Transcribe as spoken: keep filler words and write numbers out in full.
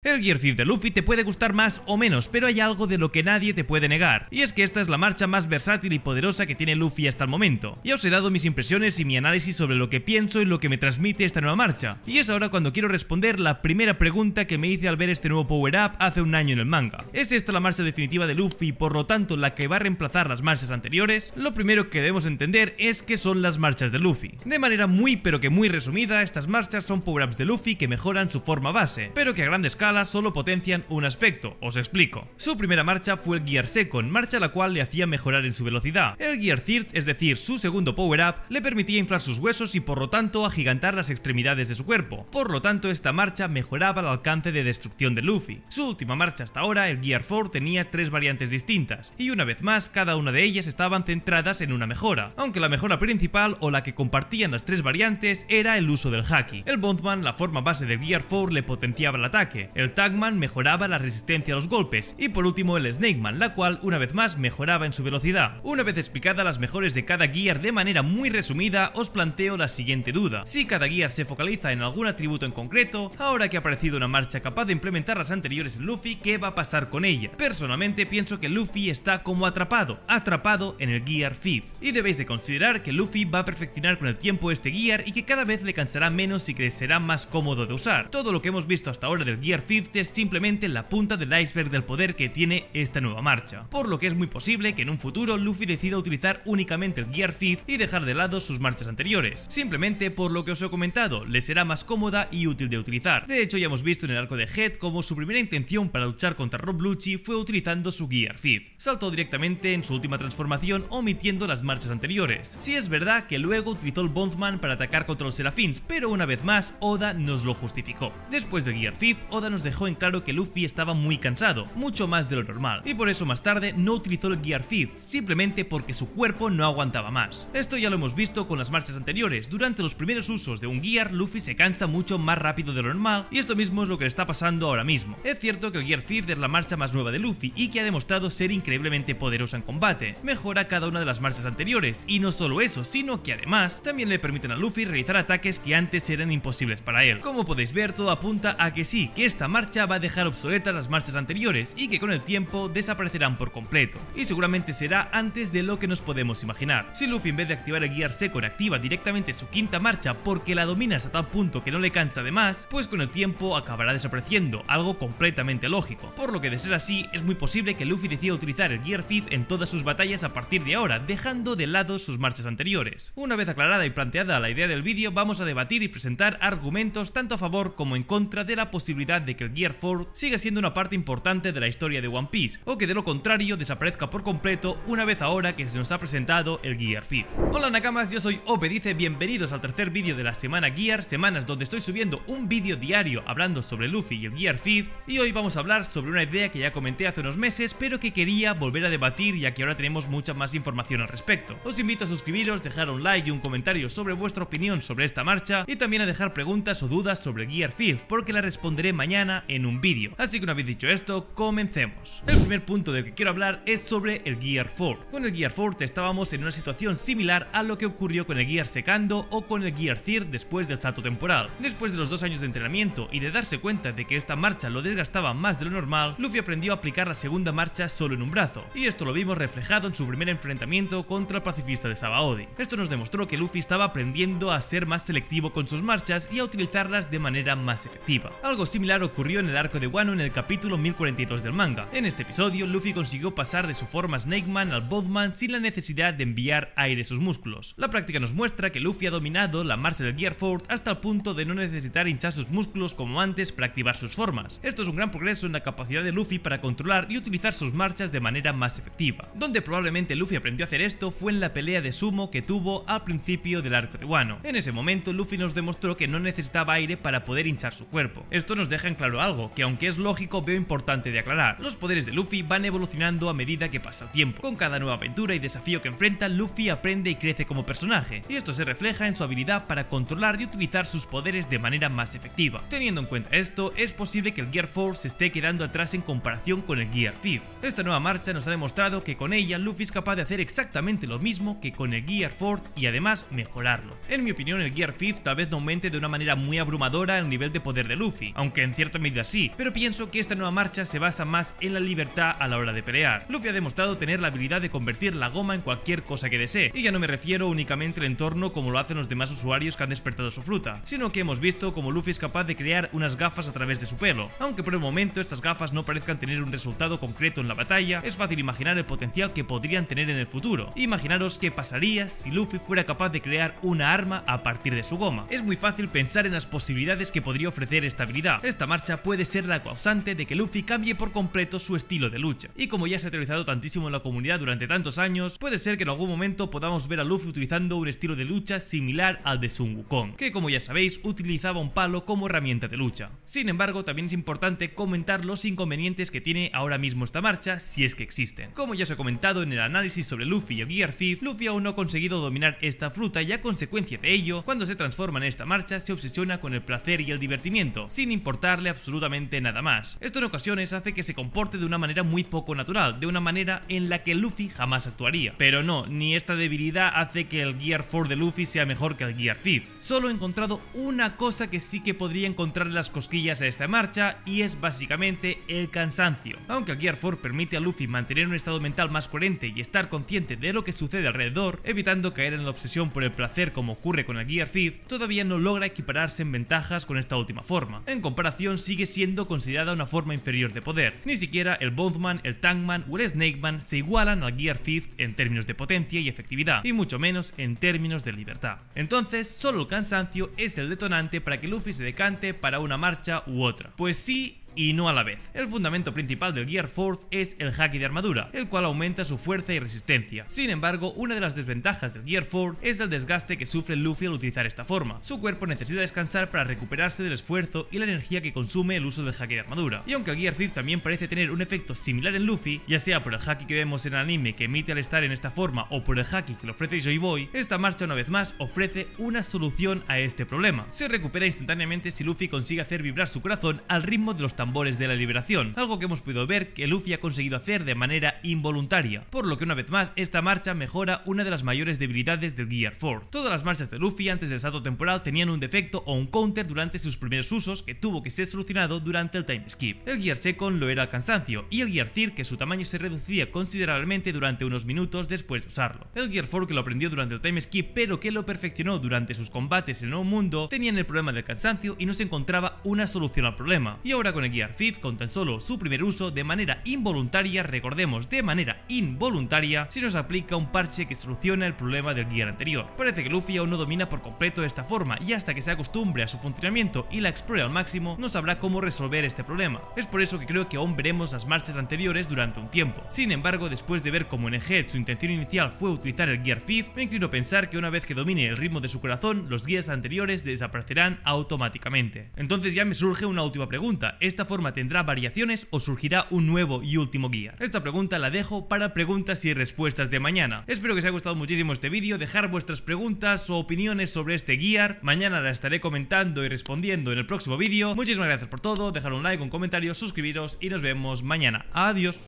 El Gear cinco de Luffy te puede gustar más o menos, pero hay algo de lo que nadie te puede negar, y es que esta es la marcha más versátil y poderosa que tiene Luffy hasta el momento. Ya os he dado mis impresiones y mi análisis sobre lo que pienso y lo que me transmite esta nueva marcha, y es ahora cuando quiero responder la primera pregunta que me hice al ver este nuevo power-up hace un año en el manga. ¿Es esta la marcha definitiva de Luffy y por lo tanto la que va a reemplazar las marchas anteriores? Lo primero que debemos entender es que son las marchas de Luffy. De manera muy pero que muy resumida, estas marchas son power-ups de Luffy que mejoran su forma base, pero que a gran escala solo potencian un aspecto. Os explico. Su primera marcha fue el Gear Second, marcha la cual le hacía mejorar en su velocidad. El Gear Third, es decir, su segundo power-up, le permitía inflar sus huesos y por lo tanto agigantar las extremidades de su cuerpo. Por lo tanto, esta marcha mejoraba el alcance de destrucción de Luffy. Su última marcha hasta ahora, el Gear Four, tenía tres variantes distintas, y una vez más, cada una de ellas estaban centradas en una mejora, aunque la mejora principal o la que compartían las tres variantes era el uso del Haki. El Bondman, la forma base del Gear Four, le potenciaba el ataque, el Tagman mejoraba la resistencia a los golpes, y por último el Snakeman, la cual una vez más mejoraba en su velocidad. Una vez explicadas las mejores de cada Gear de manera muy resumida, os planteo la siguiente duda: si cada Gear se focaliza en algún atributo en concreto, ahora que ha aparecido una marcha capaz de implementar las anteriores en Luffy, ¿qué va a pasar con ella? Personalmente pienso que Luffy está como atrapado, atrapado en el Gear Fifth, y debéis de considerar que Luffy va a perfeccionar con el tiempo este Gear y que cada vez le cansará menos y que será más cómodo de usar. Todo lo que hemos visto hasta ahora del Gear Fifth es simplemente la punta del iceberg del poder que tiene esta nueva marcha, por lo que es muy posible que en un futuro Luffy decida utilizar únicamente el Gear Fifth y dejar de lado sus marchas anteriores, simplemente por lo que os he comentado, le será más cómoda y útil de utilizar. De hecho, ya hemos visto en el arco de Head como su primera intención para luchar contra Rob Lucci fue utilizando su Gear Fifth. Saltó directamente en su última transformación omitiendo las marchas anteriores. Sí es verdad que luego utilizó el Bondman para atacar contra los Serafins, pero una vez más Oda nos lo justificó. Después del Gear Fifth, Oda nos dejó en claro que Luffy estaba muy cansado, mucho más de lo normal, y por eso más tarde no utilizó el Gear Fifth, simplemente porque su cuerpo no aguantaba más. Esto ya lo hemos visto con las marchas anteriores. Durante los primeros usos de un Gear, Luffy se cansa mucho más rápido de lo normal, y esto mismo es lo que le está pasando ahora mismo. Es cierto que el Gear Fifth es la marcha más nueva de Luffy y que ha demostrado ser increíblemente poderosa en combate. Mejora cada una de las marchas anteriores, y no solo eso, sino que además también le permiten a Luffy realizar ataques que antes eran imposibles para él. Como podéis ver, todo apunta a que sí, que esta marcha va a dejar obsoletas las marchas anteriores y que con el tiempo desaparecerán por completo, y seguramente será antes de lo que nos podemos imaginar. Si Luffy en vez de activar el Gear Second activa directamente su quinta marcha porque la domina hasta tal punto que no le cansa de más, pues con el tiempo acabará desapareciendo, algo completamente lógico, por lo que de ser así es muy posible que Luffy decida utilizar el Gear Fifth en todas sus batallas a partir de ahora, dejando de lado sus marchas anteriores. Una vez aclarada y planteada la idea del vídeo, vamos a debatir y presentar argumentos tanto a favor como en contra de la posibilidad de que el Gear Four siga siendo una parte importante de la historia de One Piece, o que de lo contrario desaparezca por completo una vez ahora que se nos ha presentado el Gear Fifth. Hola Nakamas, yo soy Opedice, bienvenidos al tercer vídeo de la semana Gear, semanas donde estoy subiendo un vídeo diario hablando sobre Luffy y el Gear Fifth, y hoy vamos a hablar sobre una idea que ya comenté hace unos meses, pero que quería volver a debatir ya que ahora tenemos mucha más información al respecto. Os invito a suscribiros, dejar un like y un comentario sobre vuestra opinión sobre esta marcha, y también a dejar preguntas o dudas sobre el Gear Fifth, porque las responderé mañana en un vídeo. Así que una vez dicho esto, comencemos. El primer punto del que quiero hablar es sobre el Gear Four. Con el Gear Four estábamos en una situación similar a lo que ocurrió con el Gear Secando o con el Gear Third después del salto temporal. Después de los dos años de entrenamiento y de darse cuenta de que esta marcha lo desgastaba más de lo normal, Luffy aprendió a aplicar la segunda marcha solo en un brazo, y esto lo vimos reflejado en su primer enfrentamiento contra el pacifista de Sabaody. Esto nos demostró que Luffy estaba aprendiendo a ser más selectivo con sus marchas y a utilizarlas de manera más efectiva. Algo similar ocurrió en el arco de Wano en el capítulo mil cuarenta y dos del manga. En este episodio, Luffy consiguió pasar de su forma Snakeman al Bondman sin la necesidad de enviar aire a sus músculos. La práctica nos muestra que Luffy ha dominado la marcha del Gear Four hasta el punto de no necesitar hinchar sus músculos como antes para activar sus formas. Esto es un gran progreso en la capacidad de Luffy para controlar y utilizar sus marchas de manera más efectiva. Donde probablemente Luffy aprendió a hacer esto fue en la pelea de sumo que tuvo al principio del arco de Wano. En ese momento Luffy nos demostró que no necesitaba aire para poder hinchar su cuerpo. Esto nos deja en claro algo, que aunque es lógico veo importante de aclarar. Los poderes de Luffy van evolucionando a medida que pasa el tiempo. Con cada nueva aventura y desafío que enfrenta, Luffy aprende y crece como personaje, y esto se refleja en su habilidad para controlar y utilizar sus poderes de manera más efectiva. Teniendo en cuenta esto, es posible que el Gear Four se esté quedando atrás en comparación con el Gear Fifth. Esta nueva marcha nos ha demostrado que con ella Luffy es capaz de hacer exactamente lo mismo que con el Gear Four y además mejorarlo. En mi opinión, el Gear Fifth tal vez no aumente de una manera muy abrumadora el nivel de poder de Luffy, aunque en ciertas cierta medida sí, pero pienso que esta nueva marcha se basa más en la libertad a la hora de pelear. Luffy ha demostrado tener la habilidad de convertir la goma en cualquier cosa que desee, y ya no me refiero únicamente al entorno como lo hacen los demás usuarios que han despertado su fruta, sino que hemos visto como Luffy es capaz de crear unas gafas a través de su pelo. Aunque por el momento estas gafas no parezcan tener un resultado concreto en la batalla, es fácil imaginar el potencial que podrían tener en el futuro. Imaginaros qué pasaría si Luffy fuera capaz de crear una arma a partir de su goma. Es muy fácil pensar en las posibilidades que podría ofrecer esta habilidad. Esta marcha puede ser la causante de que Luffy cambie por completo su estilo de lucha, y como ya se ha teorizado tantísimo en la comunidad durante tantos años, puede ser que en algún momento podamos ver a Luffy utilizando un estilo de lucha similar al de Sun Wukong, que como ya sabéis utilizaba un palo como herramienta de lucha. Sin embargo, también es importante comentar los inconvenientes que tiene ahora mismo esta marcha, si es que existen. Como ya os he comentado en el análisis sobre Luffy y el Gear Thief, Luffy aún no ha conseguido dominar esta fruta y a consecuencia de ello, cuando se transforma en esta marcha se obsesiona con el placer y el divertimiento, sin importarle absolutamente nada más. Esto en ocasiones hace que se comporte de una manera muy poco natural, de una manera en la que Luffy jamás actuaría. Pero no, ni esta debilidad hace que el Gear cuatro de Luffy sea mejor que el Gear Thief. Solo he encontrado una cosa que sí que podría encontrarle las cosquillas a esta marcha, y es básicamente el cansancio. Aunque el Gear cuatro permite a Luffy mantener un estado mental más coherente y estar consciente de lo que sucede alrededor, evitando caer en la obsesión por el placer como ocurre con el Gear Thief, todavía no logra equipararse en ventajas con esta última forma. En comparación sigue siendo considerada una forma inferior de poder. Ni siquiera el Boneman, el Tankman o el Snakeman se igualan al Gear Thief en términos de potencia y efectividad, y mucho menos en términos de libertad. Entonces, solo el cansancio es el detonante para que Luffy se decante para una marcha u otra. Pues sí y no a la vez. El fundamento principal del Gear cuatro es el haki de armadura, el cual aumenta su fuerza y resistencia. Sin embargo, una de las desventajas del Gear cuatro es el desgaste que sufre Luffy al utilizar esta forma. Su cuerpo necesita descansar para recuperarse del esfuerzo y la energía que consume el uso del haki de armadura. Y aunque el Gear cinco también parece tener un efecto similar en Luffy, ya sea por el haki que vemos en el anime que emite al estar en esta forma o por el haki que le ofrece Joy Boy, esta marcha una vez más ofrece una solución a este problema. Se recupera instantáneamente si Luffy consigue hacer vibrar su corazón al ritmo de los tambores de la liberación, algo que hemos podido ver que Luffy ha conseguido hacer de manera involuntaria, por lo que una vez más esta marcha mejora una de las mayores debilidades del Gear cuatro. Todas las marchas de Luffy antes del salto temporal tenían un defecto o un counter durante sus primeros usos que tuvo que ser solucionado durante el time skip. El Gear second lo era el cansancio, y el Gear third que su tamaño se reducía considerablemente durante unos minutos después de usarlo. El Gear cuatro que lo aprendió durante el time skip pero que lo perfeccionó durante sus combates en el nuevo mundo tenían el problema del cansancio y no se encontraba una solución al problema. Y ahora con el Gear cinco, con tan solo su primer uso de manera involuntaria, recordemos de manera involuntaria, se nos aplica un parche que soluciona el problema del Gear anterior. Parece que Luffy aún no domina por completo esta forma, y hasta que se acostumbre a su funcionamiento y la explore al máximo no sabrá cómo resolver este problema. Es por eso que creo que aún veremos las marchas anteriores durante un tiempo. Sin embargo, después de ver cómo en Egghead su intención inicial fue utilizar el Gear cinco, me inclino a pensar que una vez que domine el ritmo de su corazón, los guías anteriores desaparecerán automáticamente. Entonces ya me surge una última pregunta: ¿esta forma tendrá variaciones o surgirá un nuevo y último Gear? Esta pregunta la dejo para preguntas y respuestas de mañana. Espero que os haya gustado muchísimo este vídeo, dejar vuestras preguntas o opiniones sobre este Gear. Mañana la estaré comentando y respondiendo en el próximo vídeo. Muchísimas gracias por todo, dejar un like, un comentario, suscribiros y nos vemos mañana. Adiós.